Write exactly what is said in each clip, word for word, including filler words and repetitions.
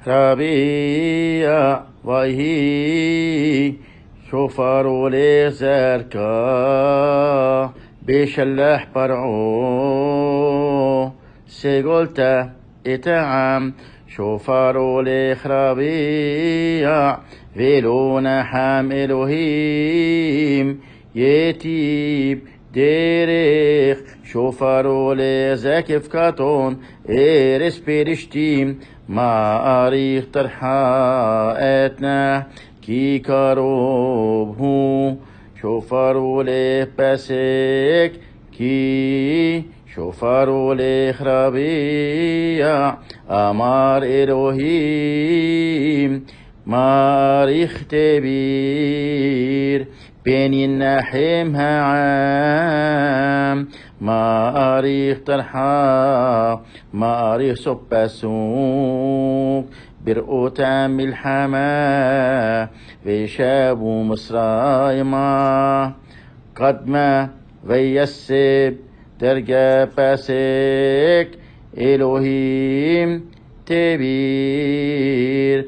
ربيع وهي شوفر لزركا بشلح برعو سيقولتا اتعام شوفر لخربيع فيلونا حام إلهيم يتيب ديريخ شوفر لزاكف كاتون إيرس بيرشتيم ما أريخ ترحاءتنا كي كاروب هو شوفر لبسك كي شوفر لخربيع أمار إلهيم ماريخ تبير بين النحيم عام ماريخ ترحى ماريخ سبسوك برؤوتا ملحما وشابو مصرايما قدما ويسب درجة باسك إلهيم تبير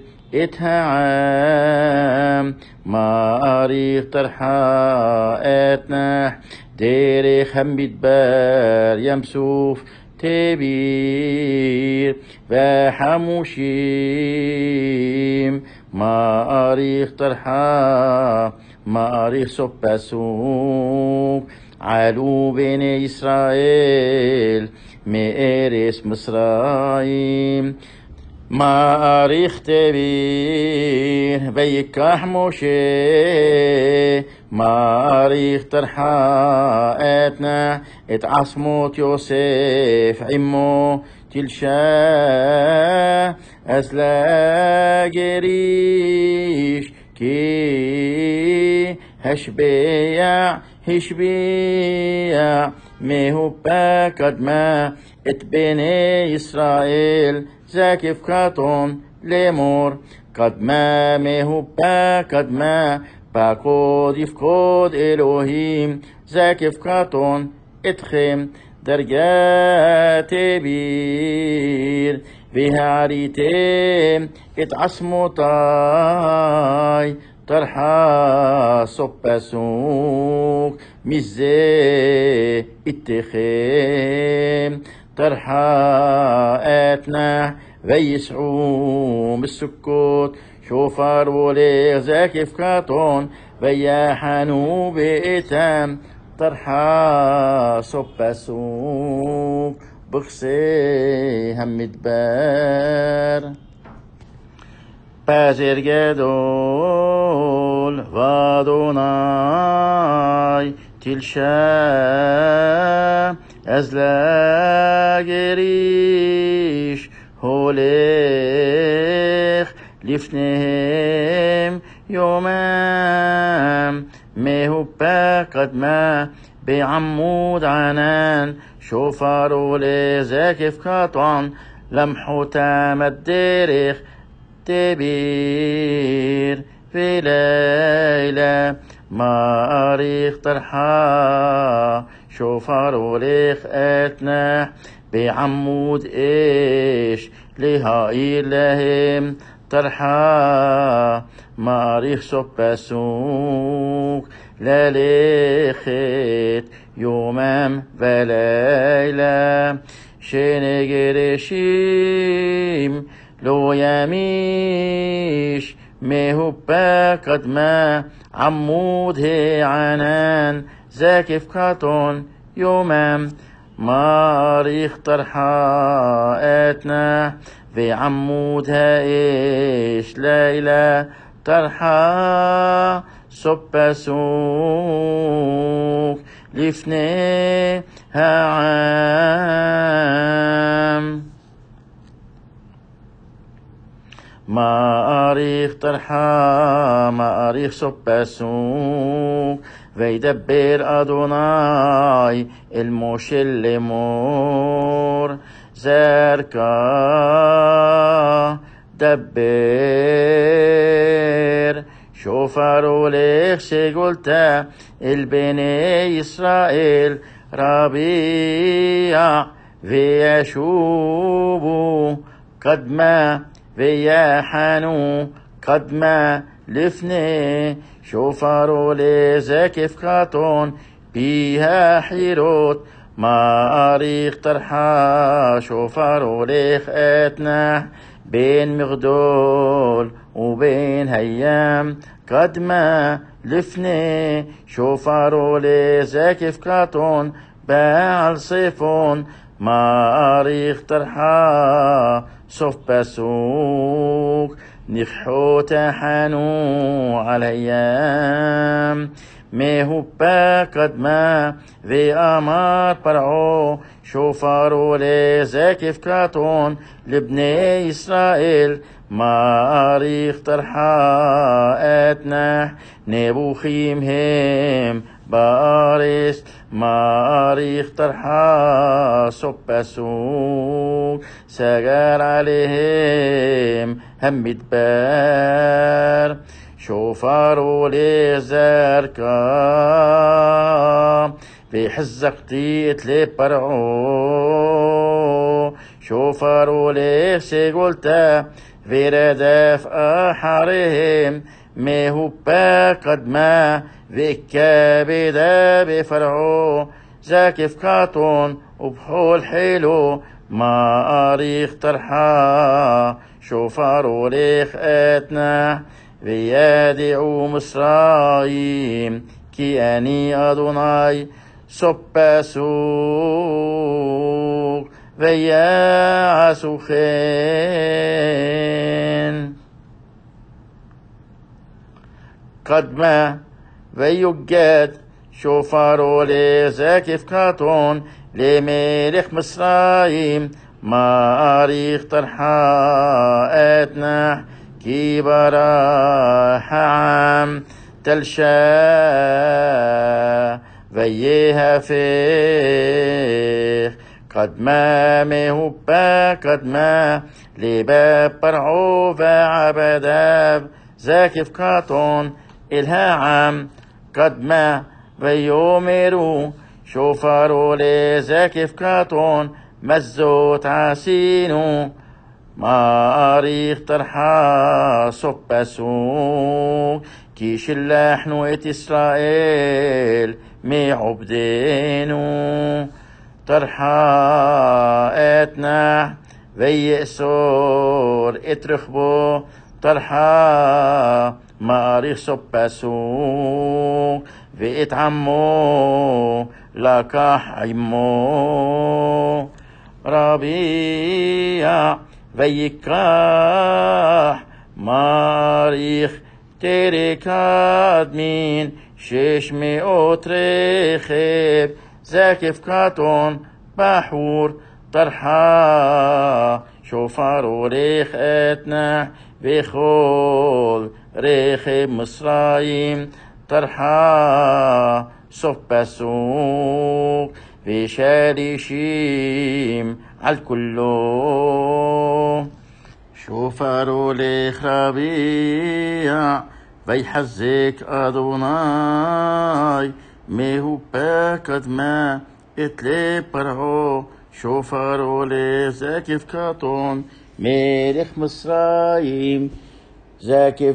اتهعام ماريخ ترحاءتنا ديري خمبت بار يمسوف تبير وحموشيم ماريخ ترحا ماريخ سبسوك علو بين إسرائيل مئرس مصرايم ماريخ تبير بيكاح موشي ماريخ ترحاءتنا اتعصموت يوسف عمو تلشا أسلا جريش كي هشبيع هشبيع مهوبا قدما اتبني إسرائيل زاكف كاتون ليمور قدما مهوبا قدما باقود يفقود إلهيم زاكف كاتون اتخم درجات بير بهاريتم اتعصموتاي طرحا صبسوك مزي اتخم طرحا اتنا ويسعوم السكوت شوفر وليغ زاكف كاتون وياحنو بإتام طرحا صبسوك بخسي هم مدبر بازر جدول وادوناي تلشا أزلا جريش هوليخ لفنهم يومام مهوبا قدما بعمود عنان شوفر لزاكف كاطان لمحوتا مدريخ تبير في ليلة ماريخ طرحا شوفر وليخ اتنا بعمود ايش لهاي لهم طرحا ماريخ سبسوك لليخت يومم وليلة شنجرشيم لو يميش مهوبا قدما عمود هي عنان زاكف كاتون يومم ماريخ طرحاءتنا في عمودها إيش ليلة طرحا سبسوك لفنيها عام ماريخ طرحا ماريخ سبسوك ويدبر أدوناي الموشل لمور زركا دبر شوفر ليخ شقلتا البني إسرائيل ربيع ويشوبوا قدما ויחנו קדמה לפני שופרו לזקף קטון פיה חירות מעריך טרחה שופרו לך אתנה בין מגדול ובין הים קדמה לפני שופרו לזקף קטון בעל ספון מעריך טרחה סוף פסוק נפחו תחנו על הים מהופה קדמה ואמר פרעה שופרו לזקף קטון לבני ישראל מעריך טרחה אתנה נבוכים הם בארץ מעריך טרחה סוף פסוק סגר עליהם המדבר שופרו לזרקה והחזקתי את לפרעה שופרו לשגולתה ורדף אחריהם מהופה קדמה וכבדה בפרעה זקף קטון ובחול חילו מעריך טרחה שופרו לך אתנה וידעו מצרים כי אני אדוני סוף פסוק ויעשו כן קדמה ויוגד שופרו לזקף קטון למלך מצרים מעריך טרחה אתנה כי ברח העם תלשה ויהפך קדמה מהופה קדמה לבב פרעה ועבדיו זקף קטון אל העם קדמה ויאמרו שופרו לזקף קטון מזות עשינו מעריך טרחה סוף פסוק כי שלחנו את ישראל מעובדנו טרחה אתנה ויאסור את רכבו טרחה מעריך סוף פסוק ואת עמו לקח עמו רביע ויקח מעריך תרק קדמין שש מאות רכב זקף קטון בחור טרחה שופרו לך אתנה וכל רכב מצרים טרחה סוף פסוק ושלישים על כולו שופרו לך רביע ויחזק אדוני מהופה קדמה את לפרעה שופרו לזקף קטון מלך מצרים זקף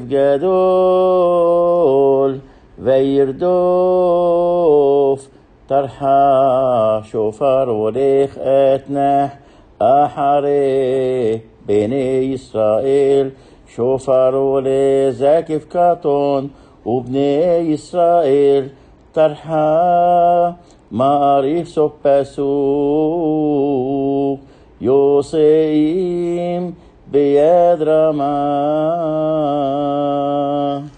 גדול וירדוף טרחה שופרו לך אתנה אחרי בני ישראל שופרו לזקף קטון ובני ישראל טרחה מעריך סוף פסוק יוסעים ביד רמה